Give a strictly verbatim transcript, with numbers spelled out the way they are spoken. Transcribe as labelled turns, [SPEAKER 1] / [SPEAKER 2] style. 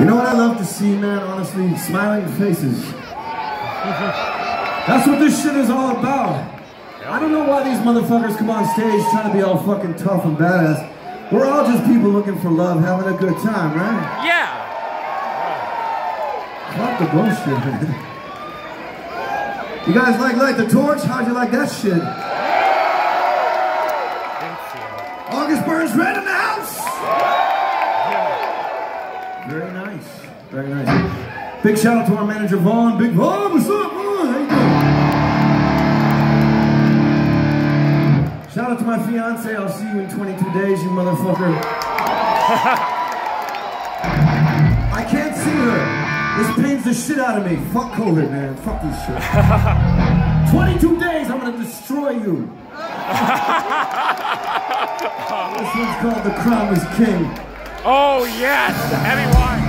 [SPEAKER 1] You know what I love to see, man, honestly? Smiling faces. That's what this shit is all about. I don't know why these motherfuckers come on stage trying to be all fucking tough and badass. We're all just people looking for love, having a good time, right?
[SPEAKER 2] Yeah!
[SPEAKER 1] Fuck the bullshit, man. You guys like Light the Torch? How'd you like that shit? August Burns Red in the house! Very nice, very nice. Big shout out to our manager Vaughn. Big Vaughn, what's up, Vaughn? How you doing? Shout out to my fiancé. I'll see you in twenty-two days, you motherfucker. I can't see her. This pains the shit out of me. Fuck COVID, man. Fuck this shit. twenty-two days, I'm gonna destroy you. This one's called The Crownless King.
[SPEAKER 2] Oh yes, heavy wine.